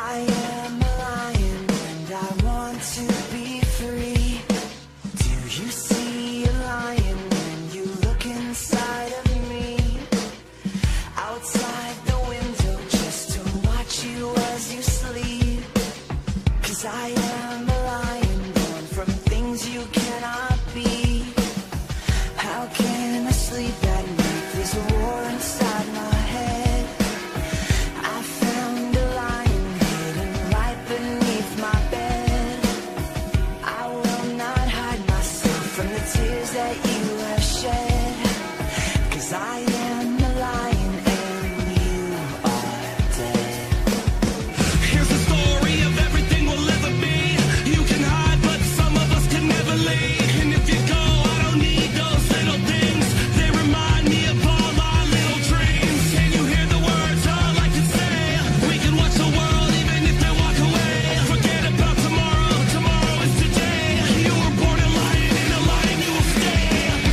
I am a lion and I want to be free. Do you see a lion when you look inside of me? Outside the window just to watch you as you sleep. 'Cause I am a lion born from things you cannot be. How can I sleep at night? There's a war inside my head. I found a lion hidden right beneath my bed. I will not hide myself from the tears that you have shed. 'Cause I am a lion and you are dead. Here's the story of everything we'll ever be. You can hide, but some of us can never leave. And if you go, I don't need those little things. They remind me of all our little dreams. Can you hear the words all I can say? We can watch the world even if they walk away. Forget about tomorrow, tomorrow is today. You were born a lion, and a lion you will stay.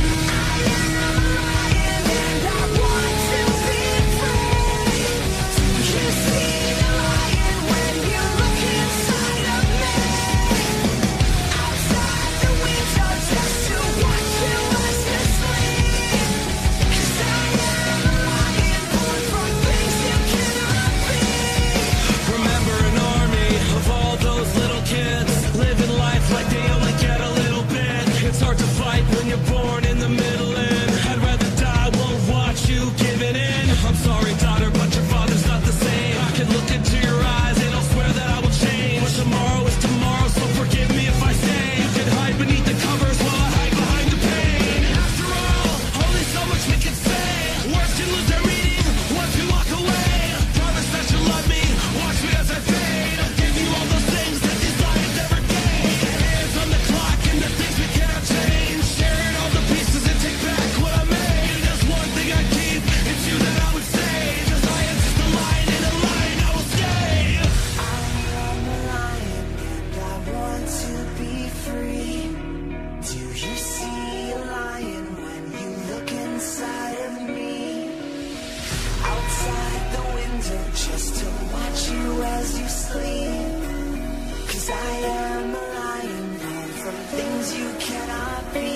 Remember an army of all those little kids living life like they only get a little bit. It's hard to fight when you're born in the middle, and I'd rather die, won't watch you giving in. I'm sorry, daughter, but your father's not the same. I can look into your eyes and I'll swear that I will change. But tomorrow is tomorrow, so forgive me if I say you can hide beneath the covers while I hide behind the pain. After all, only so much we can say. Words can lose their meaning once we walk away. Promise that you'll love me, watch me as I fade. I'll give you all those things that these lions never gave. Hands on the clock and the things we cannot change. Sharing all the pieces and take back what I made. And there's one thing I keep, it's you that I would save. 'Cause I am just a lion, and a lion I will stay. I am a lion and I want to be free. Do you see a lion when you look inside of me? Outside the window just to watch you as you sleep. 'Cause I am a lion born from things you cannot be.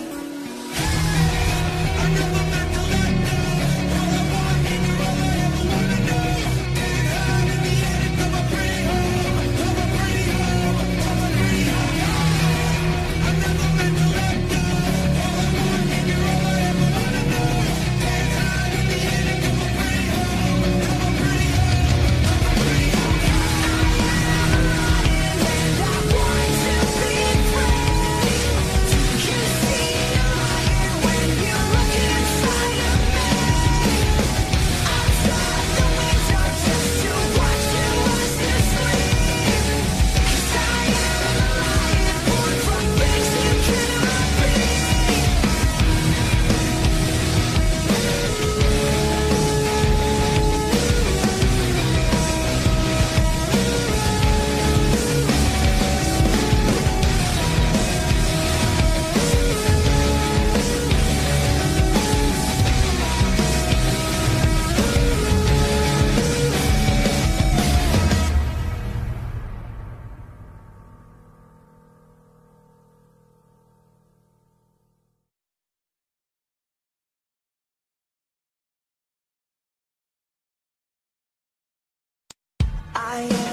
I never meant to let go. All I want and you're all I ever wanna know. Getting high in the end of a pretty home. Of a pretty home. Of a pretty home. I never meant to let go. All I want and you're all I ever wanna know. Getting high in the end of a pretty home. Of a pretty home. Of a pretty home. And I want to be free. Do you see a lion when you look inside of me? Outside the window just to watch you as you sleep. 'Cause I am a lion born from things you cannot be. I